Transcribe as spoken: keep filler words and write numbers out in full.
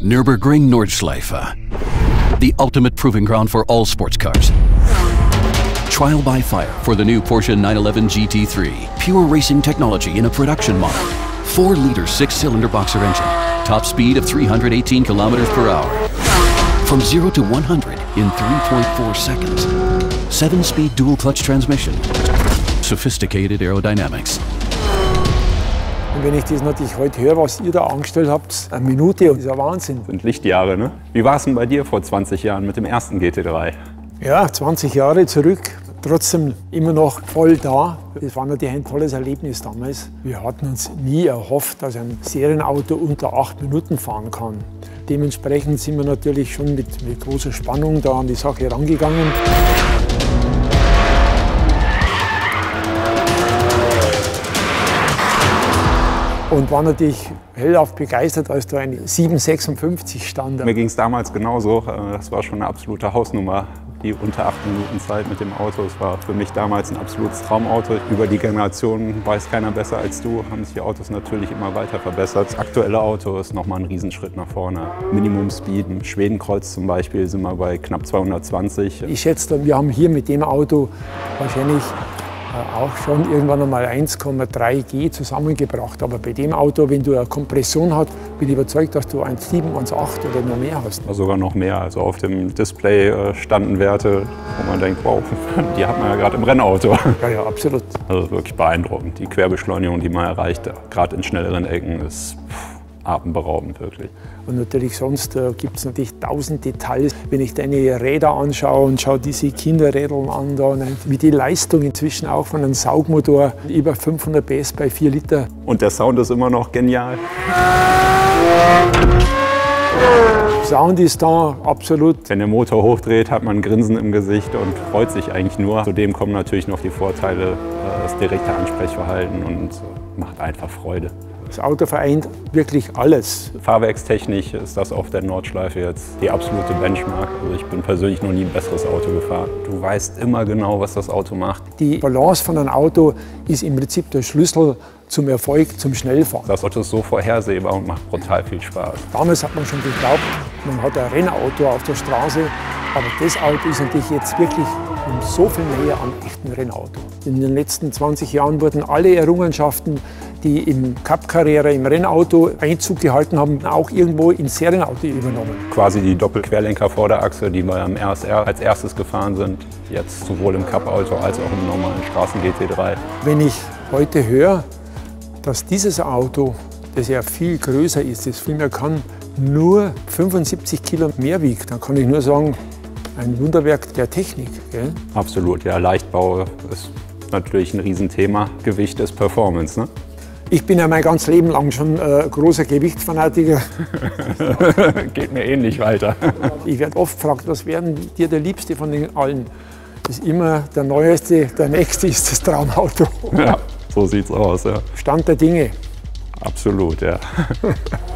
Nürburgring Nordschleife, the ultimate proving ground for all sports cars. Trial by fire for the new Porsche nine eleven G T three. Pure racing technology in a production model. four liter six-cylinder boxer engine. Top speed of three hundred eighteen kilometers per hour. From zero to one hundred in three point four seconds. seven speed dual clutch transmission. Sophisticated aerodynamics. Und wenn ich das natürlich heute höre, was ihr da angestellt habt, eine Minute, das ist ja Wahnsinn. Das sind Lichtjahre, ne? Wie war es denn bei dir vor zwanzig Jahren mit dem ersten G T drei? Ja, zwanzig Jahre zurück, trotzdem immer noch voll da. Das war natürlich ein tolles Erlebnis damals. Wir hatten uns nie erhofft, dass ein Serienauto unter acht Minuten fahren kann. Dementsprechend sind wir natürlich schon mit, mit großer Spannung da an die Sache rangegangen. Und war natürlich hellauf begeistert, als da ein sieben sechsundfünfzig stand. Mir ging es damals genauso. Das war schon eine absolute Hausnummer, die unter acht Minuten Zeit mit dem Auto. Es war für mich damals ein absolutes Traumauto. Über die Generationen weiß keiner besser als du, haben sich die Autos natürlich immer weiter verbessert. Das aktuelle Auto ist nochmal ein Riesenschritt nach vorne. Minimum Speed, im Schwedenkreuz zum Beispiel, sind wir bei knapp zweihundertzwanzig. Ich schätze, wir haben hier mit dem Auto wahrscheinlich auch schon irgendwann einmal eins Komma drei G zusammengebracht. Aber bei dem Auto, wenn du eine Kompression hast, bin ich überzeugt, dass du eins Komma sieben, eins Komma acht oder noch mehr hast. Sogar noch mehr. Also auf dem Display standen Werte, wo man denkt, wow, die hat man ja gerade im Rennauto. Ja, ja, absolut. Also wirklich beeindruckend. Die Querbeschleunigung, die man erreicht, gerade in schnelleren Ecken, ist atemberaubend wirklich. Und natürlich sonst äh, gibt es natürlich tausend Details. Wenn ich deine Räder anschaue und schaue diese Kinderrädeln an, da, ne, wie die Leistung inzwischen auch von einem Saugmotor, über fünfhundert P S bei vier Liter. Und der Sound ist immer noch genial. Sound ist da, absolut. Wenn der Motor hochdreht, hat man ein Grinsen im Gesicht und freut sich eigentlich nur. Zudem kommen natürlich noch die Vorteile, das direkte Ansprechverhalten und macht einfach Freude. Das Auto vereint wirklich alles. Fahrwerkstechnisch ist das auf der Nordschleife jetzt die absolute Benchmark. Also ich bin persönlich noch nie ein besseres Auto gefahren. Du weißt immer genau, was das Auto macht. Die Balance von einem Auto ist im Prinzip der Schlüssel zum Erfolg, zum Schnellfahren. Das Auto ist so vorhersehbar und macht brutal viel Spaß. Damals hat man schon geglaubt, man hat ein Rennauto auf der Straße, aber das Auto ist natürlich jetzt wirklich um so viel näher am echten Rennauto. In den letzten zwanzig Jahren wurden alle Errungenschaften, die im Cup Carrera, im Rennauto Einzug gehalten haben, auch irgendwo ins Serienauto übernommen. Quasi die Doppelquerlenker-Vorderachse, die wir am R S R als erstes gefahren sind, jetzt sowohl im Cup-Auto als auch im normalen Straßen-G T drei. Wenn ich heute höre, dass dieses Auto, das ja viel größer ist, das viel mehr kann, nur fünfundsiebzig Kilo mehr wiegt, dann kann ich nur sagen, ein Wunderwerk der Technik. Gell? Absolut, ja, Leichtbau ist natürlich ein Riesenthema. Gewicht ist Performance, ne? Ich bin ja mein ganzes Leben lang schon äh, großer Gewichtsfanatiker. Geht mir ähnlich weiter. Ich werde oft gefragt, was wäre dir der Liebste von den allen? Das ist immer der Neueste, der Nächste ist das Traumauto. Ja, so sieht's aus, ja. Stand der Dinge. Absolut, ja.